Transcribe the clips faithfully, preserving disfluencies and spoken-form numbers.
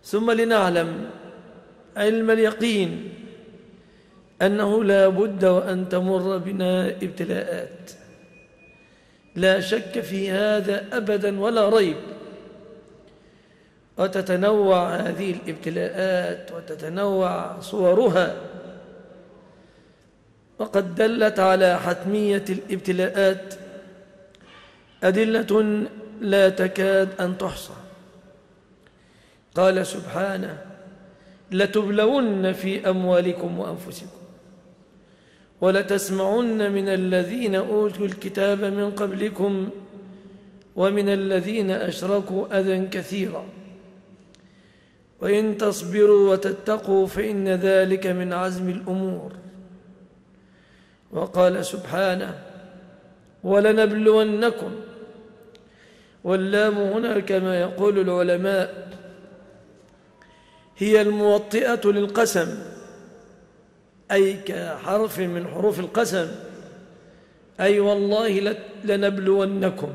ثم لنعلم علم اليقين أنه لا بد وأن تمر بنا ابتلاءات، لا شك في هذا أبدا ولا ريب، وتتنوع هذه الابتلاءات وتتنوع صورها، وقد دلت على حتمية الابتلاءات أدلة لا تكاد أن تحصى. قال سبحانه: لتبلون في أموالكم وأنفسكم ولتسمعن من الذين أوتوا الكتاب من قبلكم ومن الذين أشركوا أذى كثيرا وإن تصبروا وتتقوا فإن ذلك من عزم الأمور. وقال سبحانه: ولنبلونكم، واللام هنا كما يقول العلماء هي الموطئة للقسم، أي كحرف من حروف القسم، أي والله لنبلونكم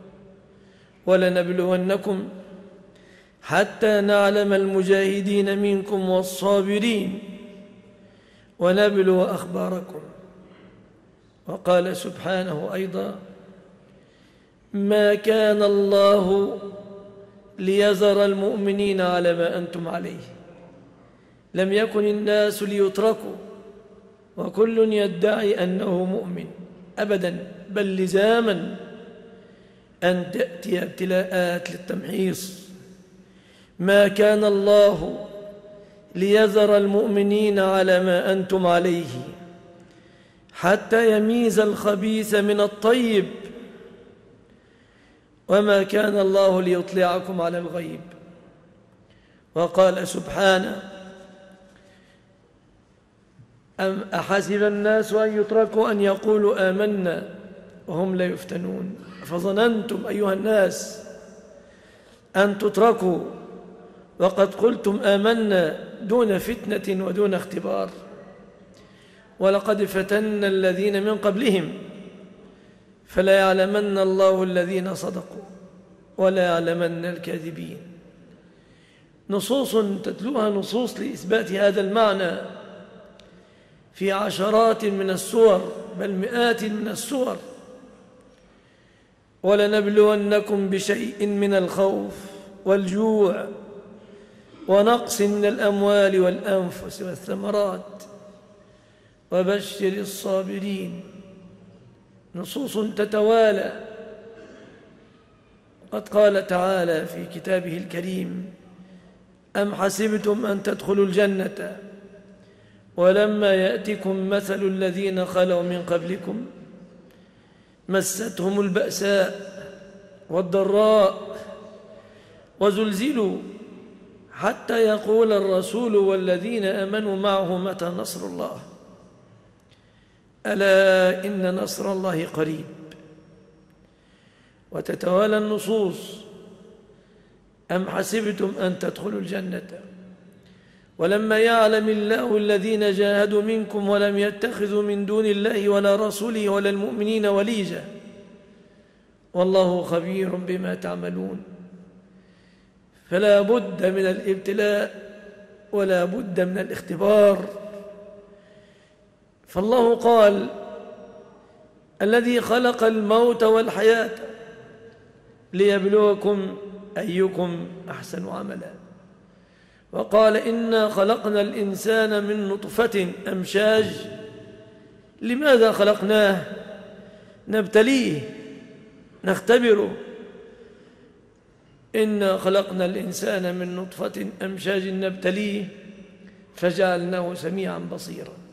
ولنبلونكم حتى نعلم المجاهدين منكم والصابرين ونبلو أخباركم. وقال سبحانه أيضا: ما كان الله ليذر المؤمنين على ما أنتم عليه، لم يكن الناس ليتركوا وكل يدعي أنه مؤمن أبدا، بل لزاما أن تأتي ابتلاءات للتمحيص. ما كان الله ليذر المؤمنين على ما أنتم عليه حتى يميز الخبيث من الطيب، وما كان الله ليطلعكم على الغيب. وقال سبحانه: أم أحسب الناس أن يتركوا أن يقولوا آمنا وهم لا يفتنون، فظننتم أيها الناس أن تتركوا وقد قلتم آمنا دون فتنة ودون اختبار، ولقد فتنا الذين من قبلهم فلا يعلمن الله الذين صدقوا ولا يعلمن الكاذبين. نصوص تتلوها نصوص لإثبات هذا المعنى في عشرات من السور بل مئات من السور. ولنبلونكم بشيء من الخوف والجوع ونقص من الأموال والأنفس والثمرات وبشر الصابرين. نصوص تتوالى. قد قال تعالى في كتابه الكريم: أم حسبتم أن تدخلوا الجنة ولما يأتكم مثل الذين خلوا من قبلكم مستهم البأساء والضراء وزلزلوا حتى يقول الرسول والذين آمنوا معه متى نصر الله، ألا إن نصر الله قريب. وتتوالى النصوص: أم حسبتم أن تدخلوا الجنة ولما يعلم الله الذين جاهدوا منكم ولم يتخذوا من دون الله ولا رسوله ولا المؤمنين وليجا والله خبير بما تعملون. فلا بد من الابتلاء ولا بد من الاختبار. فالله قال: الذي خلق الموت والحياة ليبلوكم أيكم أحسن عملا. وقال: إنا خلقنا الإنسان من نطفة أمشاج. لماذا خلقناه؟ نبتليه نختبره. إنا خلقنا الإنسان من نطفة أمشاج نبتليه فجعلناه سميعا بصيرا.